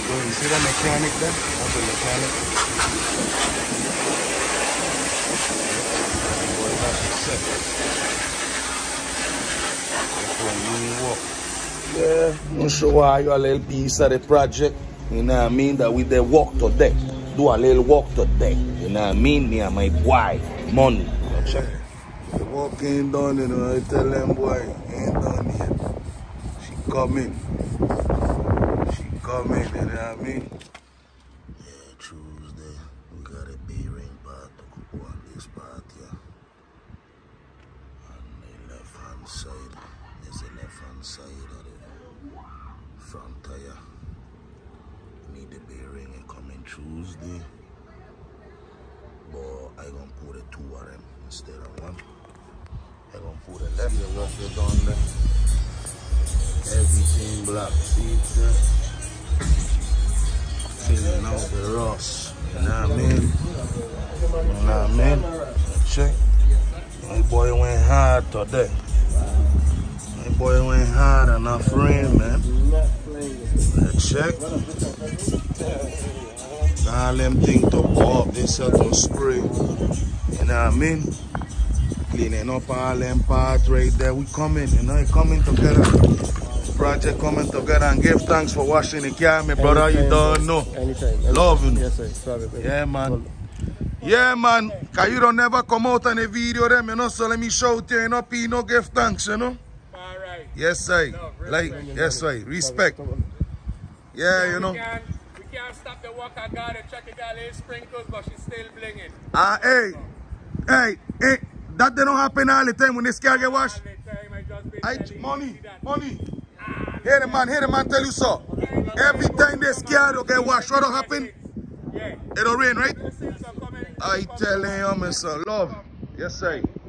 You see the mechanic there? That's the mechanic. Boy, that's set. Yeah, I'm show you a little piece of the project. You know what I mean? That we there walk today. Do a little walk today. You know what I mean? Me and my boy, Money. Check. The walk ain't done, you know. I tell them, boy, ain't done yet. She coming. She coming, you know what I mean? Yeah, Tuesday. We got a bearing part to go on this part, yeah. On the left hand side. There's the left hand side of the front tire. Need the bearing and coming Tuesday. But I gonna put the two of them instead of one. I gonna put the left and rough it down there. Everything black. See it there? Filling out the rust. You know what I mean? You know what I mean? Check. My boy went hard today. My boy went hard on our frame, man. Check. All them things to go up, they set to spray. You know what I mean? Cleaning up all them parts right there. We coming, you know, coming together. Project coming together, and give thanks for washing the car, my brother. You don't know. Anytime. Love you. Yes, sir. Yeah, man. Yeah, man. Cause you don't never come out on a video them, you know, so let me show you, you know, P, no give thanks, you know. Alright. Yes, sir. Like, yes, sir. Respect. Yeah, you know. We can't stop the work. I got to check it out, little sprinkles, but she's still blinging. Hey, that don't happen all the time when this car get washed. Money. Hear the man tell you so. Every time this car get washed, what will happen? Yeah. It'll rain, right? I tell you, man, so love. Yes, sir.